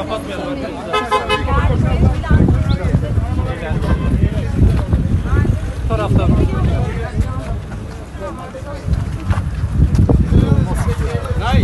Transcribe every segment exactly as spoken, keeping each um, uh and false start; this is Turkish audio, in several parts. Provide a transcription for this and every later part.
Taraftan. Hayır.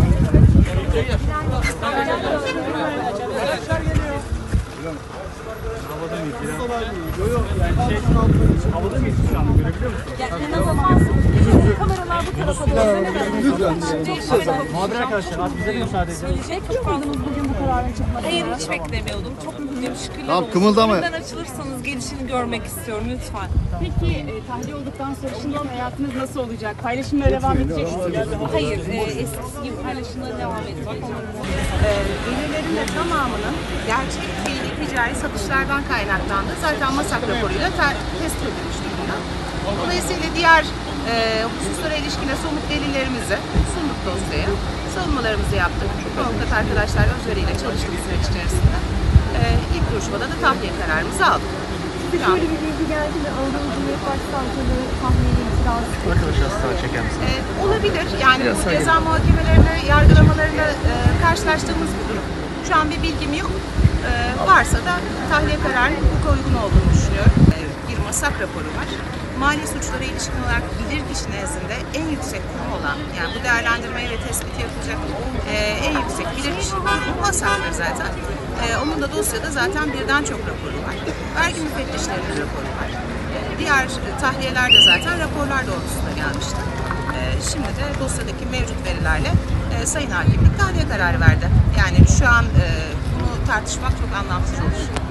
Havada mıyız ya? Yok yok yani şey havada mıyız şu an görebiliyor musun? Ya inanılmaz. Kameralar bu tarafa doğru. Muhabir arkadaşlar az bize de müsaade edin. Söyleyecek miydiniz bugün bu kararın çıkmasını? Hayır, hiç beklemiyordum. Çok mutluyum, şükürler Tamam, olsun. kımıldama. Şimdiden açılırsanız gelişini görmek istiyorum lütfen. Peki e, tahliye olduktan sonra şimdiki hayatınız nasıl olacak? Paylaşımlara devam edecek misiniz? Hayır, e, eskisi gibi paylaşımlara devam edeceğim. Ee, gelirlerin de tamamının gerçek fiili ticari satışlardan kaynaklandı. Zaten MASAK raporuyla tespit edilmiş durumda. Dolayısıyla diğer e, hususlara ilişkine somut delillerimizi sunduk dosyaya. Savunmalarımızı yaptık. Avukat arkadaşlar özveriyle çalıştık süreç içerisinde. E, ilk duruşmada da tahliye kararımızı aldık. Şöyle bir bilgi geldi de Anadolu Cumhuriyet Başsavcılığı tahliyeyle itiraz etti. Arkadaşlar sağa çeker misiniz? E, olabilir. Yani bu ceza muhakemelerine, yargılamalarına e, karşılaştığımız bir durum. Şu an bir bilgim yok. E, varsa da tahliye kararının hukuka uygun olduğunu düşünüyorum. E, bir MASAK raporu var. Mali suçlara ilişkin olarak bilirkişi nezdinde en yüksek kurum olan, yani bu değerlendirmeyi ve tespiti yapacak e, en yüksek bilirkişi kurumu MASAK'tır zaten. E, onun da dosyada zaten birden çok raporu var. Vergi müfettişlerinin raporu var. E, diğer tahliyeler de zaten raporlar doğrultusunda gelmişti. E, şimdi de dosyadaki mevcut verilerle e, Sayın Hakimlik tahliye kararı verdi. Yani şu an e, bunu tartışmak çok anlamsız olur.